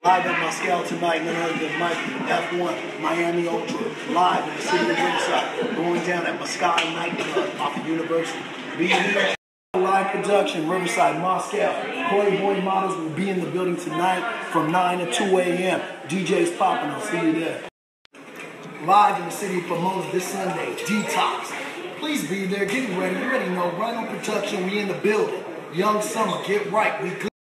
Live at Moscow tonight, none other than Mike F1 Miami Ultra, live in the city of Riverside, going down at Moscow nightclub off of University. Be here. Live production, Riverside, Moscow. Playboy models will be in the building tonight from 9 to 2 a.m. DJ's popping, I'll see you there. Live in the city of Pomona this Sunday, Detox. Please be there, get ready, you already know, Rhino Production, we in the building. Young Summer, get right, we good.